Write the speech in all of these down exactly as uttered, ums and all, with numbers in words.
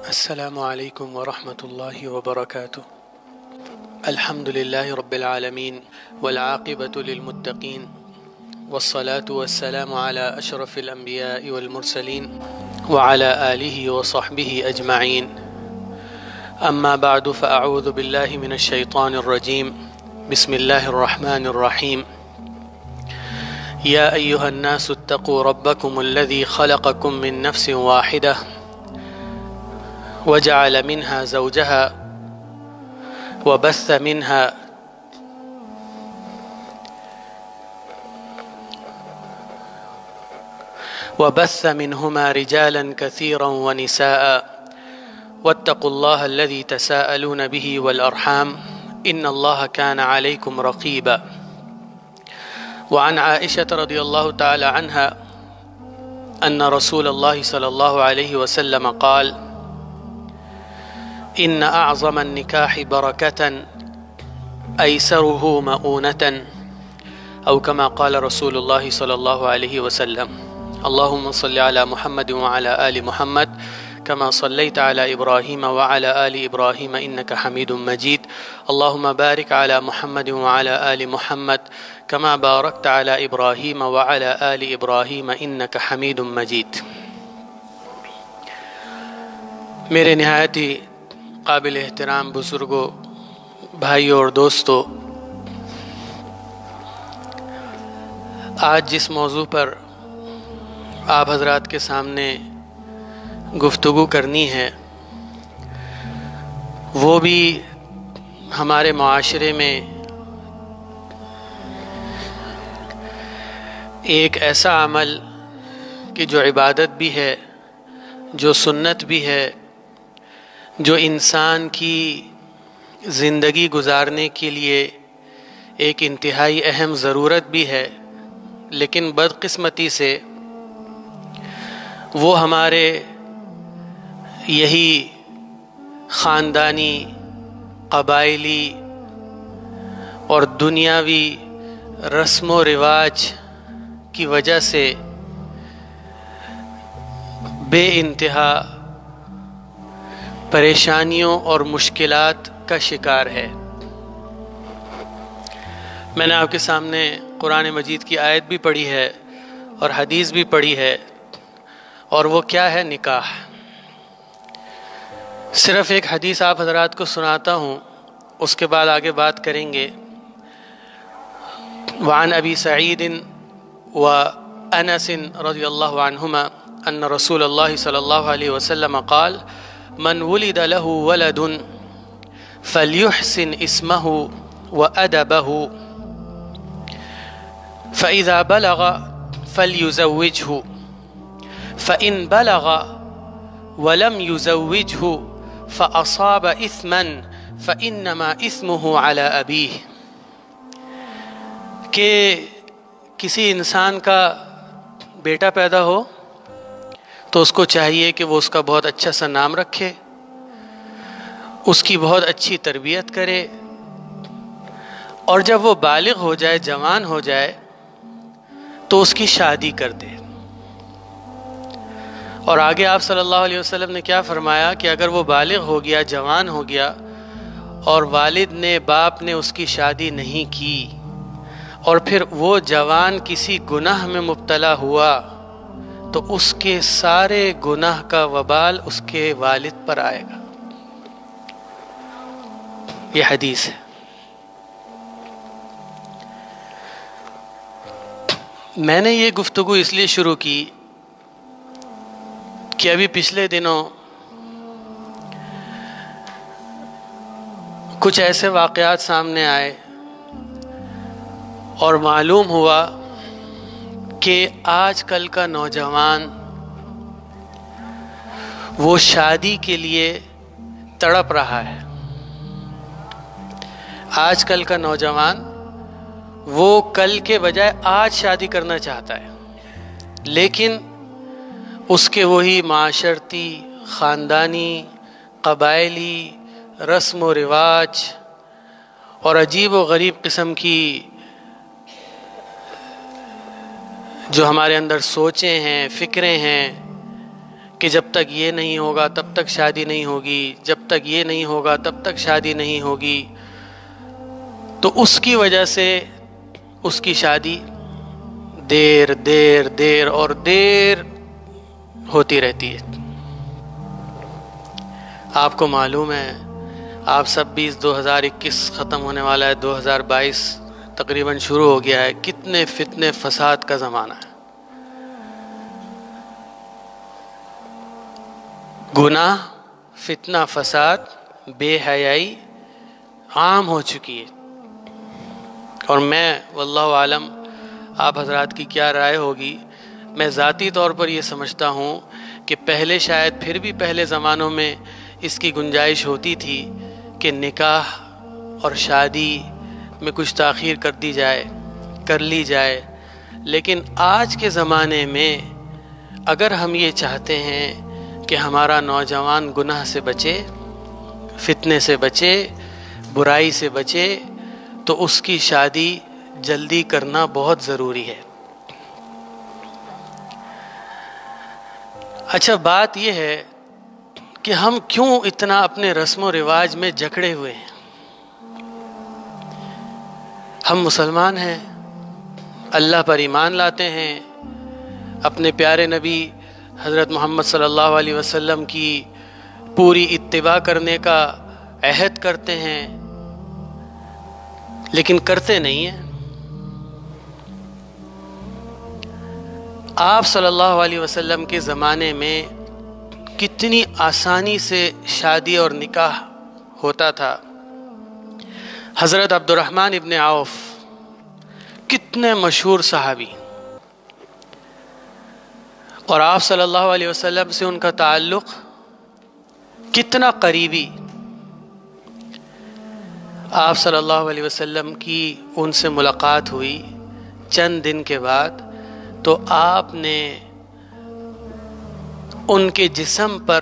السلام عليكم ورحمة الله وبركاته. الحمد لله رب العالمين والعاقبة للمتقين والصلاة والسلام على أشرف الأنبياء والمرسلين وعلى آله وصحبه أجمعين. أما بعد فأعوذ بالله من الشيطان الرجيم. بسم الله الرحمن الرحيم. يا أيها الناس اتقوا ربكم الذي خلقكم من نفس واحدة وجعل منها زوجها وبث منها وبث منهما رجالا كثيرا ونساء واتقوا الله الذي تساءلون به والأرحام إن الله كان عليكم رقيبا. وعن عائشة رضي الله تعالى عنها أن رسول الله صلى الله عليه وسلم قال: إن أعظم النكاح بركة أيسره مؤونة، أو كما قال رسول الله صلى الله عليه وسلم. اللهم صل على محمد وعلى آل محمد كما صليت على إبراهيم وعلى آل إبراهيم إنك حميد مجيد. اللهم بارك على محمد وعلى آل محمد كما باركت على إبراهيم وعلى آل إبراهيم إنك حميد مجيد. میرے نہایت ہی قابل احترام بزرگوں، بھائیوں اور دوستوں، آج جس موضوع پر آپ حضرات کے سامنے گفتگو کرنی ہے وہ بھی ہمارے معاشرے میں ایک ایسا عمل کہ جو عبادت بھی ہے، جو سنت بھی ہے، جو انسان کی زندگی گزارنے کے لیے ایک انتہائی اہم ضرورت بھی ہے، لیکن بدقسمتی سے وہ ہمارے یہی خاندانی، قبائلی اور دنیاوی رسم و رواج کی وجہ سے بے انتہا پریشانیوں اور مشکلات کا شکار ہے۔ میں نے آپ کے سامنے قرآن مجید کی آیت بھی پڑھی ہے اور حدیث بھی پڑھی ہے، اور وہ کیا ہے؟ نکاح۔ صرف ایک حدیث آپ حضرات کو سناتا ہوں، اس کے بعد آگے بات کریں گے۔ وعن ابی سعید و انس رضی اللہ عنہما ان رسول اللہ صلی اللہ علیہ وسلم قال: من ولد له ولد فليحسن اسمه وأدبه فإذا بلغ فليزوجه فإن بلغ ولم يزوجه فأصاب إثما فإنما إثمه على أبيه۔ کہ کسی انسان کا بیٹا پیدا ہو تو اس کو چاہیے کہ وہ اس کا بہت اچھا سا نام رکھے، اس کی بہت اچھی تربیت کرے، اور جب وہ بالغ ہو جائے، جوان ہو جائے، تو اس کی شادی کر دے۔ اور آگے آپ صلی اللہ علیہ وسلم نے کیا فرمایا کہ اگر وہ بالغ ہو گیا، جوان ہو گیا، اور والد نے، باپ نے اس کی شادی نہیں کی، اور پھر وہ جوان کسی گناہ میں مبتلا ہوا، تو اس کے سارے گناہ کا وبال اس کے والد پر آئے گا۔ یہ حدیث ہے۔ میں نے یہ گفتگو اس لیے شروع کی کہ ابھی پچھلے دنوں کچھ ایسے واقعات سامنے آئے اور معلوم ہوا کہ آج کل کا نوجوان وہ شادی کے لیے تڑپ رہا ہے۔ آج کل کا نوجوان وہ کل کے بجائے آج شادی کرنا چاہتا ہے، لیکن اس کے وہی معاشرتی، خاندانی، قبائلی رسم و رواج اور عجیب و غریب قسم کی جو ہمارے اندر سوچیں ہیں، فکریں ہیں کہ جب تک یہ نہیں ہوگا تب تک شادی نہیں ہوگی، جب تک یہ نہیں ہوگا تب تک شادی نہیں ہوگی، تو اس کی وجہ سے اس کی شادی دیر دیر دیر اور دیر ہوتی رہتی ہے۔ آپ کو معلوم ہے آپ سب بیس دو ہزار اکیس ختم ہونے والا ہے، دو ہزار بائیس تقریباً شروع ہو گیا ہے، کتنے فتنے فساد کا زمانہ ہے۔ گناہ، فتنہ فساد، بے حیائی عام ہو چکی ہے، اور میں واللہ عالم آپ حضرات کی کیا رائے ہوگی، میں ذاتی طور پر یہ سمجھتا ہوں کہ پہلے شاید پھر بھی پہلے زمانوں میں اس کی گنجائش ہوتی تھی کہ نکاح اور شادی میں کچھ تاخیر کر دی جائے، کر لی جائے، لیکن آج کے زمانے میں اگر ہم یہ چاہتے ہیں کہ ہمارا نوجوان گناہ سے بچے، فتنے سے بچے، برائی سے بچے، تو اس کی شادی جلدی کرنا بہت ضروری ہے۔ اچھا، بات یہ ہے کہ ہم کیوں اتنا اپنے رسم و رواج میں جکڑے ہوئے ہیں؟ ہم مسلمان ہیں، اللہ پر ایمان لاتے ہیں، اپنے پیارے نبی حضرت محمد صلی اللہ علیہ وسلم کی پوری اتباع کرنے کا عہد کرتے ہیں، لیکن کرتے نہیں ہیں۔ آپ صلی اللہ علیہ وسلم کے زمانے میں کتنی آسانی سے شادی اور نکاح ہوتا تھا۔ حضرت عبد الرحمن ابن عوف کتنے مشہور صحابی، اور آپ صلی اللہ علیہ وسلم سے ان کا تعلق کتنا قریبی۔ آپ صلی اللہ علیہ وسلم کی ان سے ملاقات ہوئی چند دن کے بعد، تو آپ نے ان کے جسم پر،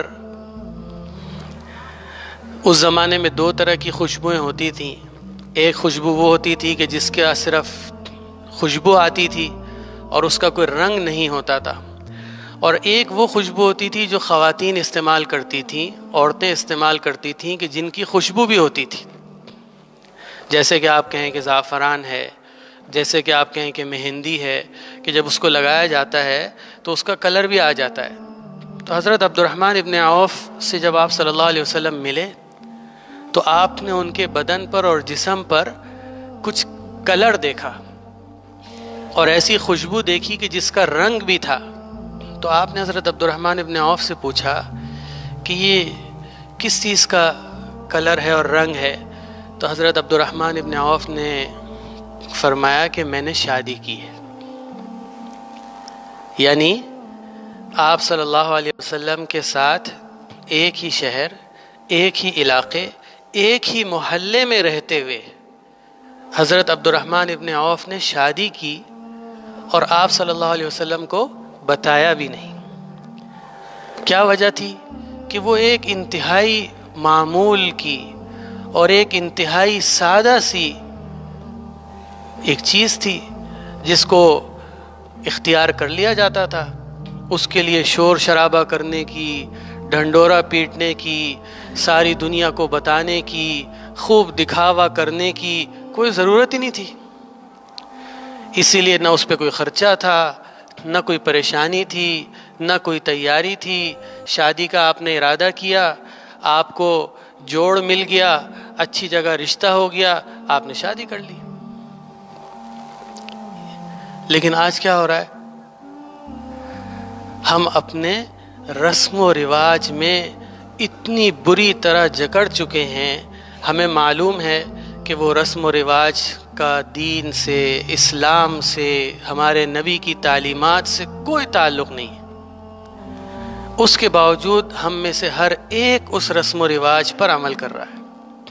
اس زمانے میں دو طرح کی خوشبوئیں ہوتی تھیں، ایک خوشبو وہ ہوتی تھی کہ جس کا صرف خوشبو آتی تھی اور اس کا کوئی رنگ نہیں ہوتا تھا، اور ایک وہ خوشبو ہوتی تھی جو خواتین استعمال کرتی تھیں، عورتیں استعمال کرتی تھیں، کہ جن کی خوشبو بھی ہوتی تھی، جیسے کہ آپ کہیں کہ زعفران ہے، جیسے کہ آپ کہیں کہ مہندی ہے، کہ جب اس کو لگایا جاتا ہے تو اس کا کلر بھی آ جاتا ہے۔ تو حضرت عبد الرحمن ابن عوف سے جب آپ صلی اللہ علیہ وسلم ملے تو آپ نے ان کے بدن پر اور جسم پر کچھ کلر دیکھا اور ایسی خوشبو دیکھی کہ جس کا رنگ بھی تھا۔ تو آپ نے حضرت عبد الرحمن ابن عوف سے پوچھا کہ یہ کس چیز کا کلر ہے اور رنگ ہے؟ تو حضرت عبد الرحمن ابن عوف نے فرمایا کہ میں نے شادی کی ہے۔ یعنی آپ صلی اللہ علیہ وسلم کے ساتھ ایک ہی شہر، ایک ہی علاقے، ایک ہی محلے میں رہتے ہوئے حضرت عبد الرحمن ابن عوف نے شادی کی، اور آپ صلی اللہ علیہ وسلم کو بتایا بھی نہیں۔ کیا وجہ تھی؟ کہ وہ ایک انتہائی معمول کی اور ایک انتہائی سادہ سی ایک چیز تھی جس کو اختیار کر لیا جاتا تھا۔ اس کے لیے شور شرابہ کرنے کی، ڈھنڈورا پیٹنے کی، ساری دنیا کو بتانے کی، خوب دکھاوا کرنے کی کوئی ضرورت ہی نہیں تھی۔ اسی لیے نہ اس پہ کوئی خرچہ تھا، نہ کوئی پریشانی تھی، نہ کوئی تیاری تھی۔ شادی کا آپ نے ارادہ کیا، آپ کو جوڑ مل گیا، اچھی جگہ رشتہ ہو گیا، آپ نے شادی کر لی۔ لیکن آج کیا ہو رہا ہے؟ ہم اپنے رسم و رواج میں اتنی بری طرح جکڑ چکے ہیں، ہمیں معلوم ہے کہ وہ رسم و رواج کا دین سے، اسلام سے، ہمارے نبی کی تعلیمات سے کوئی تعلق نہیں ہے۔ اس کے باوجود ہم میں سے ہر ایک اس رسم و رواج پر عمل کر رہا ہے،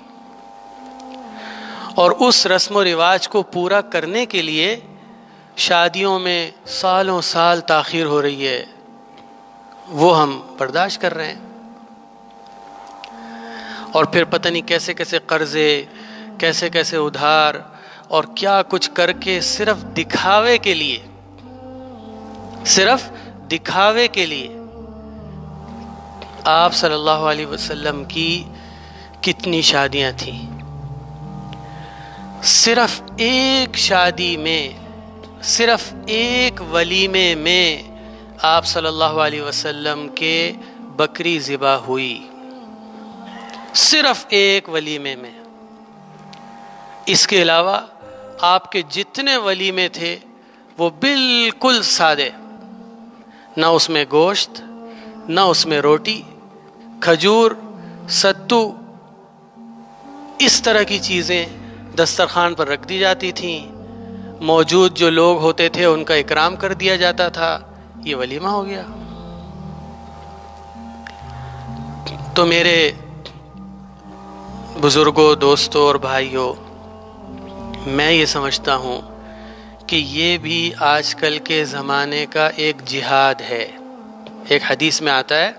اور اس رسم و رواج کو پورا کرنے کے لیے شادیوں میں سالوں سال تاخیر ہو رہی ہے، وہ ہم برداشت کر رہے ہیں، اور پھر پتہ نہیں کیسے کیسے قرضے، کیسے کیسے ادھار، اور کیا کچھ کر کے صرف دکھاوے کے لیے، صرف دکھاوے کے لیے آپ صلی اللہ علیہ وسلم کی کتنی شادیاں تھیں؟ صرف ایک شادی میں، صرف ایک ولیمے میں آپ صلی اللہ علیہ وسلم کے بکری ذبح ہوئی، صرف ایک ولیمے میں۔ اس کے علاوہ آپ کے جتنے ولیمے تھے وہ بالکل سادے، نہ اس میں گوشت، نہ اس میں روٹی، کھجور، ستو، اس طرح کی چیزیں دسترخوان پر رکھ دی جاتی تھیں۔ موجود جو لوگ ہوتے تھے ان کا اکرام کر دیا جاتا تھا۔ یہ ولیمہ ہو گیا۔ تو میرے بزرگوں، دوستوں اور بھائیوں، میں یہ سمجھتا ہوں کہ یہ بھی آج کل کے زمانے کا ایک جہاد ہے۔ ایک حدیث میں آتا ہے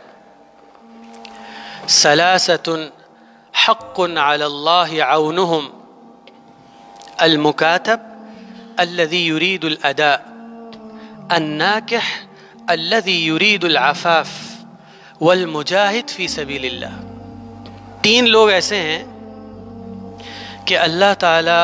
ثلاثۃ حق علی اللہ عونہم المکاتب الذی یرید الاداء الناکح الذی یرید العفاف والمجاہد فی سبیل اللہ۔ تین لوگ ایسے ہیں کہ اللہ تعالی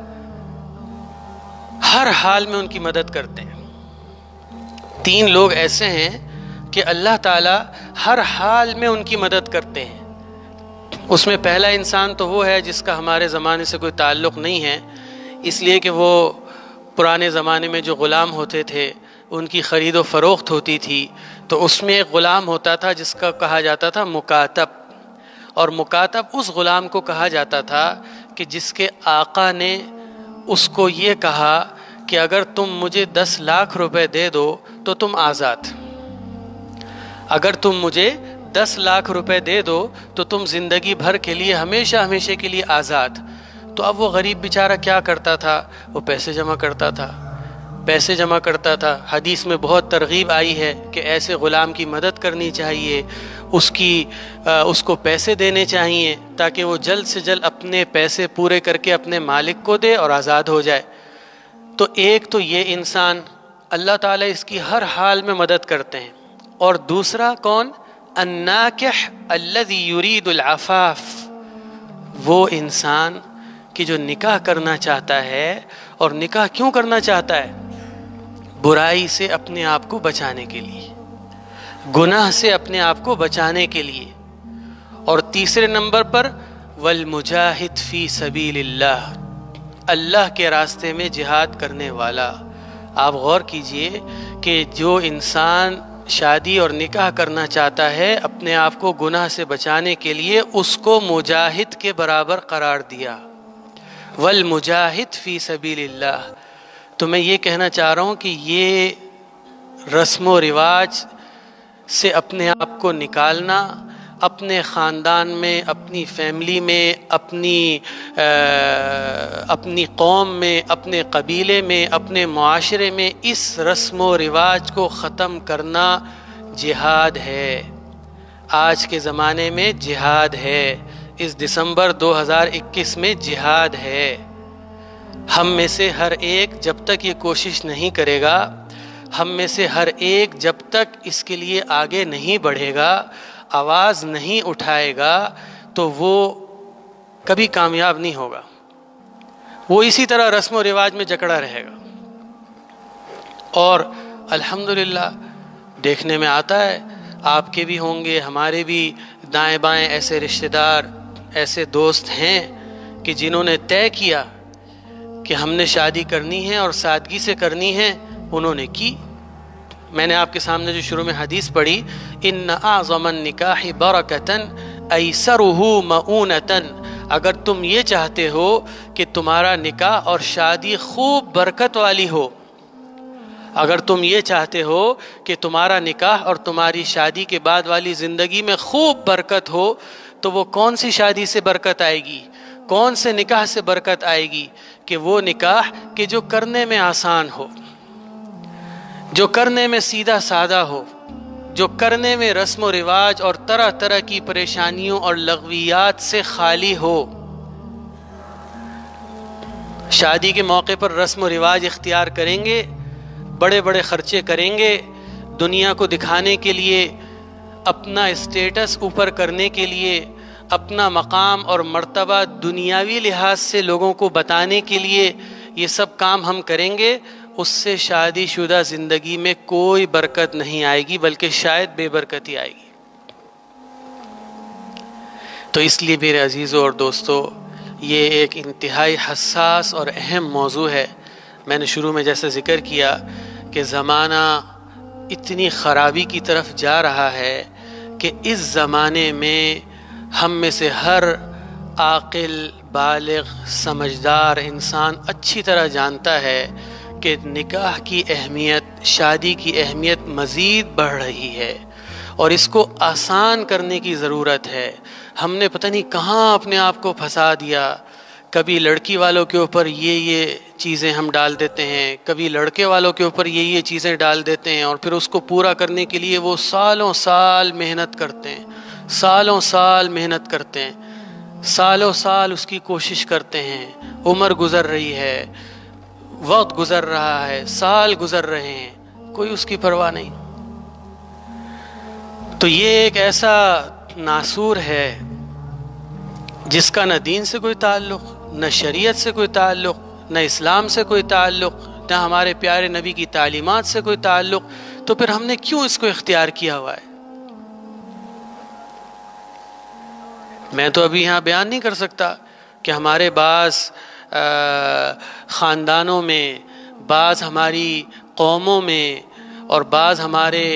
ہر حال میں ان کی مدد کرتے ہیں۔ تین لوگ ایسے ہیں کہ اللہ تعالی ہر حال میں ان کی مدد کرتے ہیں۔ اس میں پہلا انسان تو وہ ہے جس کا ہمارے زمانے سے کوئی تعلق نہیں ہے، اس لیے کہ وہ پرانے زمانے میں جو غلام ہوتے تھے ان کی خرید و فروخت ہوتی تھی، تو اس میں ایک غلام ہوتا تھا جس کا کہا جاتا تھا مکاتب، اور مکاتب اس غلام کو کہا جاتا تھا کہ جس کے آقا نے اس کو یہ کہا کہ اگر تم مجھے دس لاکھ روپے دے دو تو تم آزاد، اگر تم مجھے دس لاکھ روپے دے دو تو تم زندگی بھر کے لیے، ہمیشہ ہمیشہ کے لیے آزاد۔ تو اب وہ غریب بیچارہ کیا کرتا تھا؟ وہ پیسے جمع کرتا تھا، پیسے جمع کرتا تھا۔ حدیث میں بہت ترغیب آئی ہے کہ ایسے غلام کی مدد کرنی چاہیے، اس کی اس کو پیسے دینے چاہیے تاکہ وہ جلد سے جلد اپنے پیسے پورے کر کے اپنے مالک کو دے اور آزاد ہو جائے۔ تو ایک تو یہ انسان، اللہ تعالیٰ اس کی ہر حال میں مدد کرتے ہیں، اور دوسرا کون؟ الناکح الذی یرید العفاف، وہ انسان کہ جو نکاح کرنا چاہتا ہے، اور نکاح کیوں کرنا چاہتا ہے؟ برائی سے اپنے آپ کو بچانے کے لیے، گناہ سے اپنے آپ کو بچانے کے لیے۔ اور تیسرے نمبر پر والمجاہد فی سبیل اللہ، اللہ کے راستے میں جہاد کرنے والا۔ آپ غور کیجئے کہ جو انسان شادی اور نکاح کرنا چاہتا ہے اپنے آپ کو گناہ سے بچانے کے لیے، اس کو مجاہد کے برابر قرار دیا، والمجاہد فی سبیل اللہ۔ تو میں یہ کہنا چاہ رہا ہوں کہ یہ رسم و رواج سے اپنے آپ کو نکالنا، اپنے خاندان میں، اپنی فیملی میں، اپنی اپنی قوم میں، اپنے قبیلے میں، اپنے معاشرے میں اس رسم و رواج کو ختم کرنا جہاد ہے۔ آج کے زمانے میں جہاد ہے، اس دسمبر دو ہزار اکیس میں جہاد ہے۔ ہم میں سے ہر ایک جب تک یہ کوشش نہیں کرے گا، ہم میں سے ہر ایک جب تک اس کے لیے آگے نہیں بڑھے گا، آواز نہیں اٹھائے گا، تو وہ کبھی کامیاب نہیں ہوگا، وہ اسی طرح رسم و رواج میں جکڑا رہے گا۔ اور الحمدللہ دیکھنے میں آتا ہے، آپ کے بھی ہوں گے، ہمارے بھی دائیں بائیں ایسے رشتہ دار، ایسے دوست ہیں کہ جنہوں نے طے کیا کہ ہم نے شادی کرنی ہے اور سادگی سے کرنی ہے، انہوں نے کی۔ میں نے آپ کے سامنے جو شروع میں حدیث پڑھی، ان اعظم النکاح برکۃ ایسرہ مؤونۃ، اگر تم یہ چاہتے ہو کہ تمہارا نکاح اور شادی خوب برکت والی ہو، اگر تم یہ چاہتے ہو کہ تمہارا نکاح اور تمہاری شادی کے بعد والی زندگی میں خوب برکت ہو، تو وہ کون سی شادی سے برکت آئے گی، کون سے نکاح سے برکت آئے گی؟ کہ وہ نکاح کہ جو کرنے میں آسان ہو، جو کرنے میں سیدھا سادہ ہو، جو کرنے میں رسم و رواج اور طرح طرح کی پریشانیوں اور لغویات سے خالی ہو۔ شادی کے موقع پر رسم و رواج اختیار کریں گے، بڑے بڑے خرچے کریں گے، دنیا کو دکھانے کے لیے اپنا اسٹیٹس اوپر کرنے کے لیے، اپنا مقام اور مرتبہ دنیاوی لحاظ سے لوگوں کو بتانے کے لیے یہ سب کام ہم کریں گے، اس سے شادی شدہ زندگی میں کوئی برکت نہیں آئے گی، بلکہ شاید بے برکتی آئے گی۔ تو اس لیے میرے عزیزوں اور دوستو، یہ ایک انتہائی حساس اور اہم موضوع ہے۔ میں نے شروع میں جیسا ذکر کیا کہ زمانہ اتنی خرابی کی طرف جا رہا ہے کہ اس زمانے میں ہم میں سے ہر عاقل، بالغ، سمجھدار انسان اچھی طرح جانتا ہے کہ نکاح کی اہمیت، شادی کی اہمیت مزید بڑھ رہی ہے اور اس کو آسان کرنے کی ضرورت ہے۔ ہم نے پتہ نہیں کہاں اپنے آپ کو پھنسا دیا، کبھی لڑکی والوں کے اوپر یہ یہ چیزیں ہم ڈال دیتے ہیں، کبھی لڑکے والوں کے اوپر یہ یہ چیزیں ڈال دیتے ہیں، اور پھر اس کو پورا کرنے کے لیے وہ سالوں سال محنت کرتے ہیں، سالوں سال محنت کرتے ہیں، سالوں سال اس کی کوشش کرتے ہیں، عمر گزر رہی ہے، وقت گزر رہا ہے، سال گزر رہے ہیں، کوئی اس کی پرواہ نہیں۔ تو یہ ایک ایسا ناسور ہے جس کا نہ دین سے کوئی تعلق، نہ شریعت سے کوئی تعلق، نہ اسلام سے کوئی تعلق، نہ ہمارے پیارے نبی کی تعلیمات سے کوئی تعلق، تو پھر ہم نے کیوں اس کو اختیار کیا ہوا ہے؟ میں تو ابھی یہاں بیان نہیں کر سکتا کہ ہمارے بعض خاندانوں میں، بعض ہماری قوموں میں اور بعض ہمارے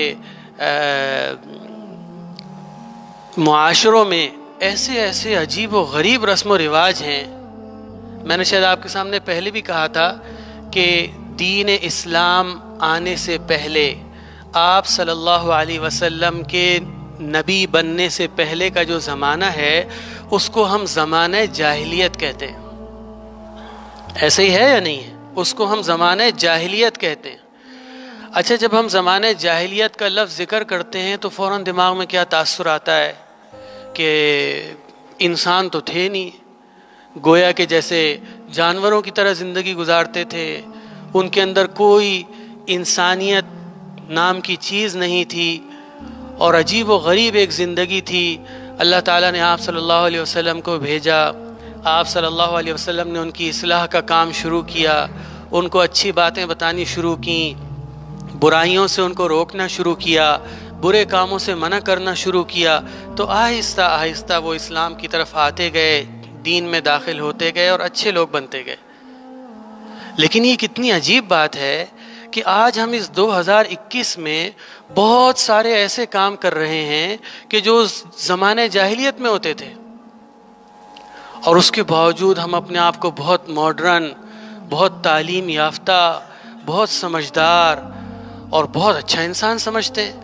معاشروں میں ایسے ایسے عجیب و غریب رسم و رواج ہیں۔ میں نے شاید آپ کے سامنے پہلے بھی کہا تھا کہ دین اسلام آنے سے پہلے، آپ صلی اللہ علیہ وسلم کے نبی بننے سے پہلے کا جو زمانہ ہے اس کو ہم زمانہ جاہلیت کہتے ہیں۔ ایسے ہی ہے یا نہیں ہے؟ اس کو ہم زمانہ جاہلیت کہتے ہیں۔ اچھا، جب ہم زمانہ جاہلیت کا لفظ ذکر کرتے ہیں تو فوراً دماغ میں کیا تاثر آتا ہے کہ انسان تو تھے نہیں، گویا کہ جیسے جانوروں کی طرح زندگی گزارتے تھے، ان کے اندر کوئی انسانیت نام کی چیز نہیں تھی، اور عجیب و غریب ایک زندگی تھی۔ اللہ تعالیٰ نے آپ صلی اللہ علیہ وسلم کو بھیجا، آپ صلی اللہ علیہ وسلم نے ان کی اصلاح کا کام شروع کیا، ان کو اچھی باتیں بتانی شروع کیں، برائیوں سے ان کو روکنا شروع کیا، برے کاموں سے منع کرنا شروع کیا، تو آہستہ آہستہ وہ اسلام کی طرف آتے گئے، دین میں داخل ہوتے گئے اور اچھے لوگ بنتے گئے۔ لیکن یہ کتنی عجیب بات ہے کہ آج ہم اس دو ہزار اکیس میں بہت سارے ایسے کام کر رہے ہیں کہ جو زمانے جاہلیت میں ہوتے تھے، اور اس کے باوجود ہم اپنے آپ کو بہت ماڈرن، بہت تعلیم یافتہ، بہت سمجھدار اور بہت اچھا انسان سمجھتے ہیں۔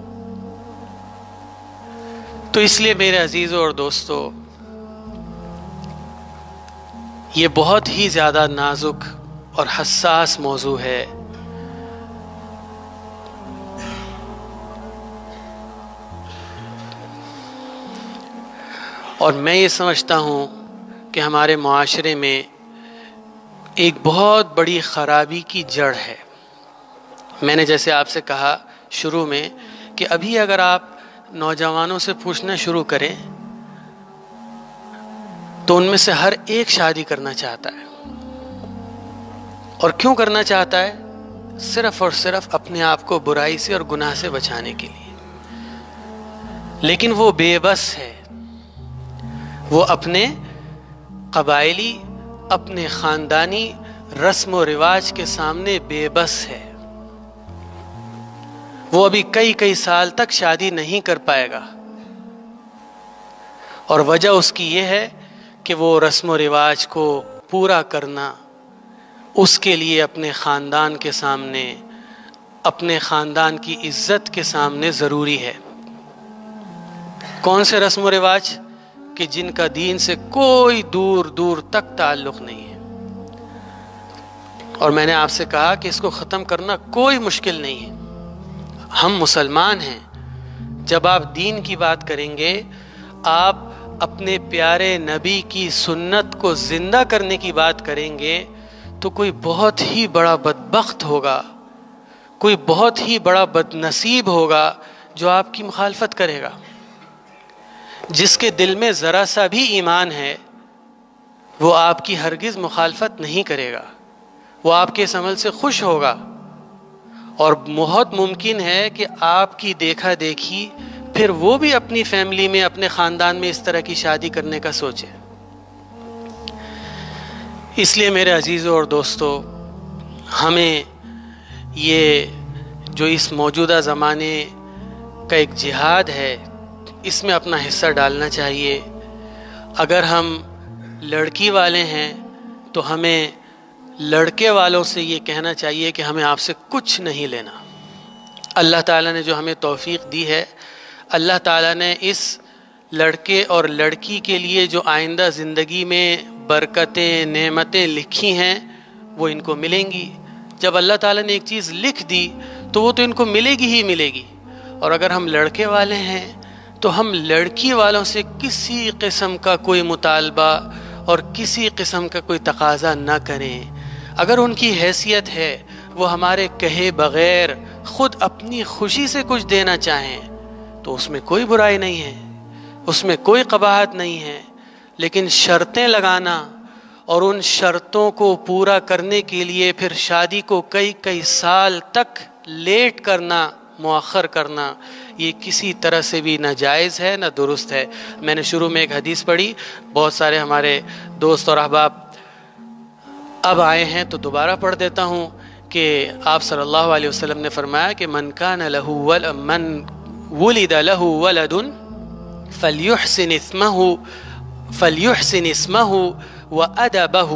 تو اس لیے میرے عزیزوں اور دوستو، یہ بہت ہی زیادہ نازک اور حساس موضوع ہے۔ اور میں یہ سمجھتا ہوں کہ ہمارے معاشرے میں ایک بہت بڑی خرابی کی جڑ ہے۔ میں نے جیسے آپ سے کہا شروع میں کہ ابھی اگر آپ نوجوانوں سے پوچھنا شروع کریں تو ان میں سے ہر ایک شادی کرنا چاہتا ہے، اور کیوں کرنا چاہتا ہے؟ صرف اور صرف اپنے آپ کو برائی سے اور گناہ سے بچانے کے لیے۔ لیکن وہ بے بس ہے، وہ اپنے قبائلی، اپنے خاندانی رسم و رواج کے سامنے بے بس ہے۔ وہ ابھی کئی کئی سال تک شادی نہیں کر پائے گا، اور وجہ اس کی یہ ہے کہ وہ رسم و رواج کو پورا کرنا اس کے لیے اپنے خاندان کے سامنے، اپنے خاندان کی عزت کے سامنے ضروری ہے۔ کون سے رسم و رواج؟ کہ جن کا دین سے کوئی دور دور تک تعلق نہیں ہے۔ اور میں نے آپ سے کہا کہ اس کو ختم کرنا کوئی مشکل نہیں ہے۔ ہم مسلمان ہیں، جب آپ دین کی بات کریں گے، آپ اپنے پیارے نبی کی سنت کو زندہ کرنے کی بات کریں گے، تو کوئی بہت ہی بڑا بدبخت ہوگا، کوئی بہت ہی بڑا بد نصیب ہوگا جو آپ کی مخالفت کرے گا. جس کے دل میں ذرا سا بھی ایمان ہے وہ آپ کی ہرگز مخالفت نہیں کرے گا، وہ آپ کے اس عمل سے خوش ہوگا، اور بہت ممکن ہے کہ آپ کی دیکھا دیکھی پھر وہ بھی اپنی فیملی میں، اپنے خاندان میں اس طرح کی شادی کرنے کا سوچے. اس لیے میرے عزیزوں اور دوستو، ہمیں یہ جو اس موجودہ زمانے کا ایک جہاد ہے اس میں اپنا حصہ ڈالنا چاہیے. اگر ہم لڑکی والے ہیں تو ہمیں لڑکے والوں سے یہ کہنا چاہیے کہ ہمیں آپ سے کچھ نہیں لینا. اللہ تعالیٰ نے جو ہمیں توفیق دی ہے، اللہ تعالیٰ نے اس لڑکے اور لڑکی کے لیے جو آئندہ زندگی میں برکتیں، نعمتیں لکھی ہیں وہ ان کو ملیں گی. جب اللہ تعالیٰ نے ایک چیز لکھ دی تو وہ تو ان کو ملے گی ہی ملے گی. اور اگر ہم لڑکے والے ہیں تو ہم لڑکی والوں سے کسی قسم کا کوئی مطالبہ اور کسی قسم کا کوئی تقاضا نہ کریں. اگر ان کی حیثیت ہے وہ ہمارے کہے بغیر خود اپنی خوشی سے کچھ دینا چاہیں تو اس میں کوئی برائی نہیں ہے، اس میں کوئی قباحت نہیں ہے. لیکن شرطیں لگانا اور ان شرطوں کو پورا کرنے کے لیے پھر شادی کو کئی کئی سال تک لیٹ کرنا، مؤخر کرنا، یہ کسی طرح سے بھی نہ جائز ہے نہ درست ہے. میں نے شروع میں ایک حدیث پڑھی، بہت سارے ہمارے دوست اور احباب اب آئے ہیں تو دوبارہ پڑھ دیتا ہوں کہ آپ صلی اللہ علیہ وسلم نے فرمایا کہ من کان لہ ول من ولد لہ ولد فلیحسن اسمہ فلیحسن اسمہ وأدبه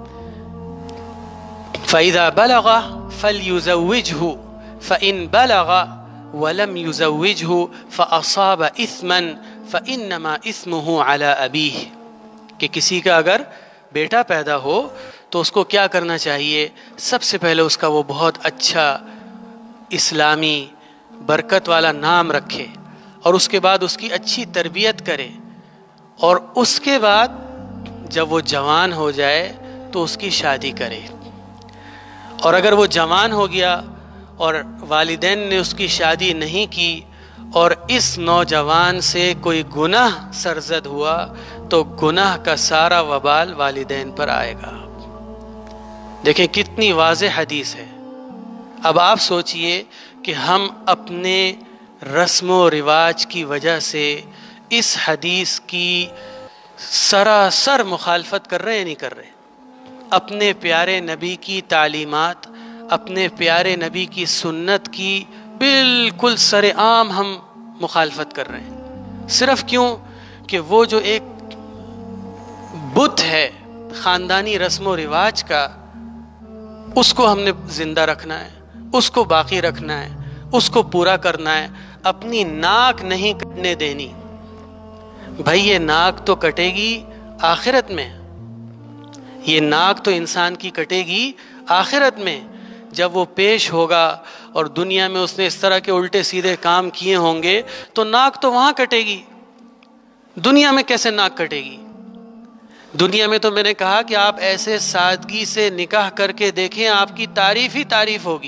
فإذا بلغ فليزوجه فإن بلغ ولم يزوجه فأصاب إثما فإنما إثمه على أبيه. کہ کسی کا اگر بیٹا پیدا ہو تو اس کو کیا کرنا چاہیے؟ سب سے پہلے اس کا وہ بہت اچھا اسلامی برکت والا نام رکھے، اور اس کے بعد اس کی اچھی تربیت کرے، اور اس کے بعد جب وہ جوان ہو جائے تو اس کی شادی کرے. اور اگر وہ جوان ہو گیا اور والدین نے اس کی شادی نہیں کی اور اس نوجوان سے کوئی گناہ سرزد ہوا تو گناہ کا سارا وبال والدین پر آئے گا. دیکھیں کتنی واضح حدیث ہے. اب آپ سوچئے کہ ہم اپنے رسم و رواج کی وجہ سے اس حدیث کی سراسر مخالفت کر رہے ہیں نہیں کر رہے؟ اپنے پیارے نبی کی تعلیمات، اپنے پیارے نبی کی سنت کی بالکل سر عام ہم مخالفت کر رہے ہیں. صرف کیوں کہ وہ جو ایک بت ہے خاندانی رسم و رواج کا، اس کو ہم نے زندہ رکھنا ہے، اس کو باقی رکھنا ہے، اس کو پورا کرنا ہے، اپنی ناک نہیں کٹنے دینی. بھائی یہ ناک تو کٹے گی آخرت میں، یہ ناک تو انسان کی کٹے گی آخرت میں جب وہ پیش ہوگا اور دنیا میں اس نے اس طرح کے الٹے سیدھے کام کیے ہوں گے تو ناک تو وہاں کٹے گی. دنیا میں کیسے ناک کٹے گی؟ دنیا میں تو میں نے کہا کہ آپ ایسے سادگی سے نکاح کر کے دیکھیں، آپ کی تعریف ہی تعریف ہوگی.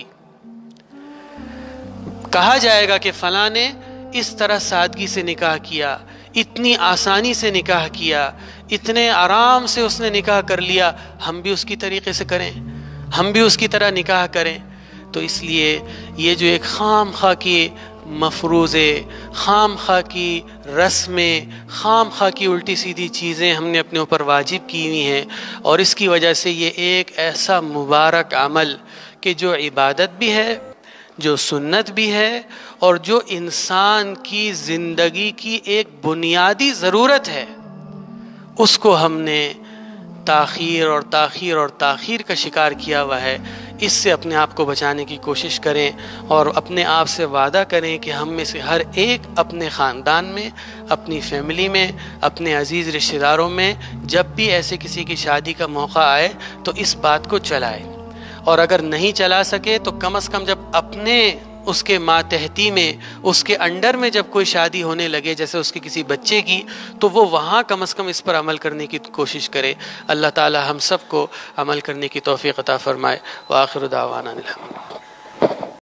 کہا جائے گا کہ فلاں نے اس طرح سادگی سے نکاح کیا، اتنی آسانی سے نکاح کیا، اتنے آرام سے اس نے نکاح کر لیا، ہم بھی اس کی طریقے سے کریں، ہم بھی اس کی طرح نکاح کریں. تو اس لیے یہ جو ایک خام خواہ کی مفروضے، خام خواہ کی رسمیں، خام خواہ کی الٹی سیدھی چیزیں ہم نے اپنے اوپر واجب کی ہوئی ہیں، اور اس کی وجہ سے یہ ایک ایسا مبارک عمل کہ جو عبادت بھی ہے، جو سنت بھی ہے، اور جو انسان کی زندگی کی ایک بنیادی ضرورت ہے، اس کو ہم نے تاخیر اور تاخیر اور تاخیر کا شکار کیا ہوا ہے. اس سے اپنے آپ کو بچانے کی کوشش کریں اور اپنے آپ سے وعدہ کریں کہ ہم میں سے ہر ایک اپنے خاندان میں، اپنی فیملی میں، اپنے عزیز رشتہ داروں میں جب بھی ایسے کسی کی شادی کا موقع آئے تو اس بات کو چلائے. اور اگر نہیں چلا سکے تو کم از کم جب اپنے اس کے ماتحتی میں، اس کے انڈر میں جب کوئی شادی ہونے لگے، جیسے اس کے کسی بچے کی، تو وہ وہاں کم از کم اس پر عمل کرنے کی کوشش کرے. اللہ تعالی ہم سب کو عمل کرنے کی توفیق عطا فرمائے. وآخر دعوانا الحمد للہ.